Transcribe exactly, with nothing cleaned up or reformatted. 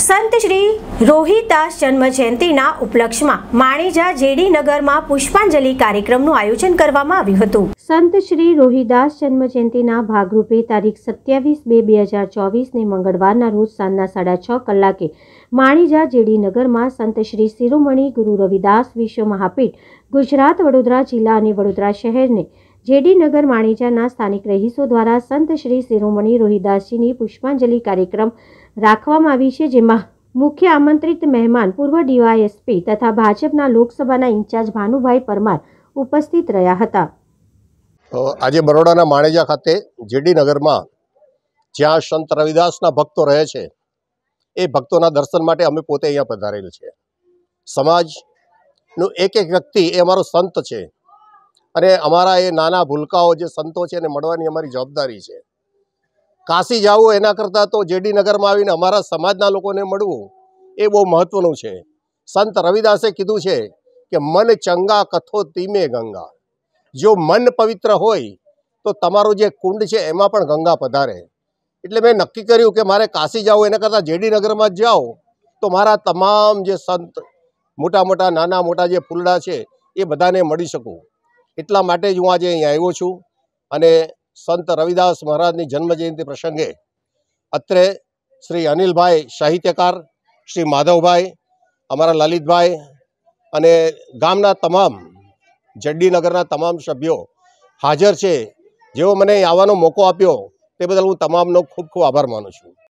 સંત શ્રી રોહિદાસ જન્મ જયંતિના ઉપલક્ષમાં માણીજા જેડી નગરમાં પુષ્પાંજલિ કાર્યક્રમનું આયોજન કરવામાં આવ્યું હતું। સંત શ્રી રોહિદાસ જન્મ જયંતિના ભાગરૂપે તારીખ સત્યાવીસ બે બે હજાર ચોવીસને મંગળવારના રોજ સાંજના સાડા છ કલાકે માણીજા જેડી નગરમાં સંત શ્રી શિરોમણી ગુરુ રવિદાસ વિશ્વ મહાપીઠ ગુજરાત વડોદરા જિલ્લા અને વડોદરા શહેરને જેડી નગર માણીજાના સ્થાનિક રહીશો દ્વારા સંત શ્રી શિરોમણી રોહિદાસજીની પુષ્પાંજલિ કાર્યક્રમ રાખવામાં આવી છે, જેમાં મુખ્ય આમંત્રિત મહેમાન પૂર્વ ડીવાયએસપી તથા ભાજપના લોકસભાના ઇન્ચાર્જ ભાનુભાઈ પરમાર ઉપસ્થિત રહ્યા હતા। આજે બરોડાના માણીજા ખાતે જેડી નગરમાં જ્યાં સંત રવિદાસના ભક્તો રહે છે એ ભક્તોના દર્શન માટે અમે પોતે અહીંયા પધારેલ છે। સમાજનું એક એક વ્યક્તિ એ અમારો સંત છે અને અમારા એ નાના ભૂલકાઓ જે સંતો છે એને મળવાની અમારી જવાબદારી છે। કાશી જવું એના કરતાં તો જેડી નગરમાં આવીને અમારા સમાજના લોકોને મળવું એ બહુ મહત્વનું છે। સંત રવિદાસે કીધું છે કે મન ચંગા કથો તીમે ગંગા, જો મન પવિત્ર હોય તો તમારું જે કુંડ છે એમાં પણ ગંગા પધારે। એટલે મેં નક્કી કર્યું કે મારે કાશી જવું એના કરતાં જેડી નગરમાં જ જાઓ તો મારા તમામ જે સંત મોટા મોટા નાના મોટા જે ફૂલડા છે એ બધાને મળી શકું। એટલા માટે જ હું આજે અહીં આવ્યો છું અને સંત રવિદાસ મહારાજની જન્મજયંતિ પ્રસંગે અત્રે શ્રી અનિલભાઈ સાહિત્યકાર, શ્રી માધવભાઈ, અમારા લલિતભાઈ અને ગામના તમામ જેડી નગરના તમામ સભ્યો હાજર છે, જેઓ મને આવવાનો મોકો આપ્યો તે બદલ હું તમામનો ખૂબ ખૂબ આભાર માનું છું।